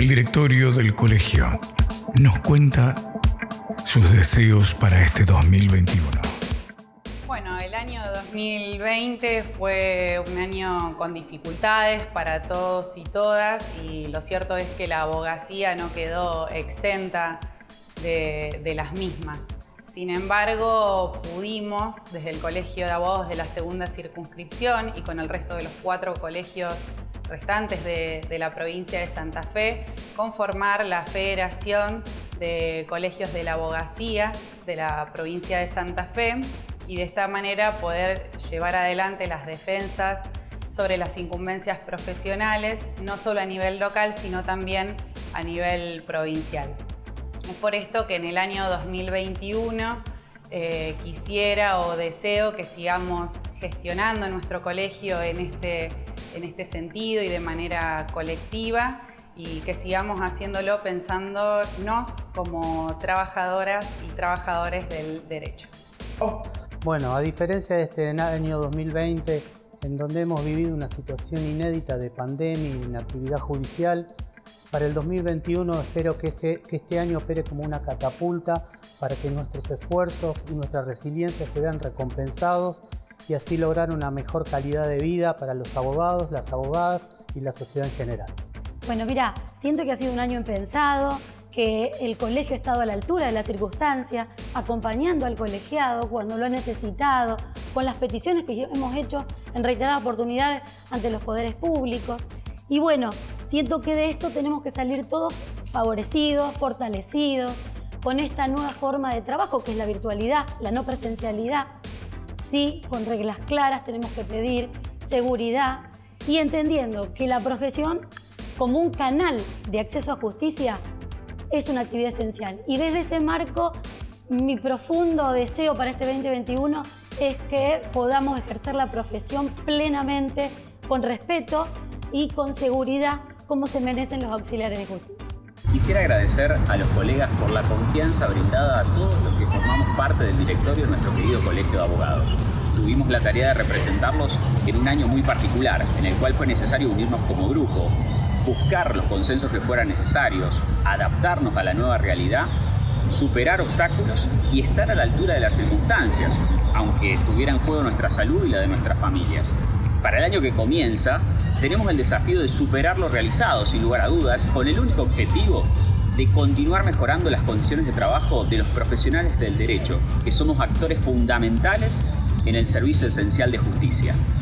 El directorio del colegio nos cuenta sus deseos para este 2021. Bueno, el año 2020 fue un año con dificultades para todos y todas, y lo cierto es que la abogacía no quedó exenta de las mismas. Sin embargo, pudimos, desde el Colegio de Abogados de la Segunda Circunscripción y con el resto de los 4 colegios restantes de la provincia de Santa Fe, conformar la Federación de Colegios de la Abogacía de la provincia de Santa Fe, y de esta manera poder llevar adelante las defensas sobre las incumbencias profesionales, no solo a nivel local, sino también a nivel provincial. Es por esto que en el año 2021 quisiera o deseo que sigamos gestionando nuestro colegio en este sentido y de manera colectiva, y que sigamos haciéndolo pensándonos como trabajadoras y trabajadores del derecho. Bueno, a diferencia de este año 2020, en donde hemos vivido una situación inédita de pandemia y inactividad judicial, para el 2021 espero que este año opere como una catapulta para que nuestros esfuerzos y nuestra resiliencia se vean recompensados y así lograr una mejor calidad de vida para los abogados, las abogadas y la sociedad en general. Bueno, mira, siento que ha sido un año impensado, que el colegio ha estado a la altura de la circunstancia, acompañando al colegiado cuando lo ha necesitado, con las peticiones que hemos hecho en reiteradas oportunidades ante los poderes públicos. Y bueno, siento que de esto tenemos que salir todos favorecidos, fortalecidos, con esta nueva forma de trabajo que es la virtualidad, la no presencialidad. Sí, con reglas claras tenemos que pedir seguridad y entendiendo que la profesión como un canal de acceso a justicia es una actividad esencial. Y desde ese marco, mi profundo deseo para este 2021 es que podamos ejercer la profesión plenamente, con respeto y con seguridad, como se merecen los auxiliares de justicia. Quisiera agradecer a los colegas por la confianza brindada a todos los que formamos parte del directorio de nuestro querido Colegio de Abogados. Tuvimos la tarea de representarlos en un año muy particular, en el cual fue necesario unirnos como grupo, buscar los consensos que fueran necesarios, adaptarnos a la nueva realidad, superar obstáculos y estar a la altura de las circunstancias, aunque estuviera en juego nuestra salud y la de nuestras familias. Para el año que comienza, tenemos el desafío de superar lo realizado, sin lugar a dudas, con el único objetivo de continuar mejorando las condiciones de trabajo de los profesionales del derecho, que somos actores fundamentales en el servicio esencial de justicia.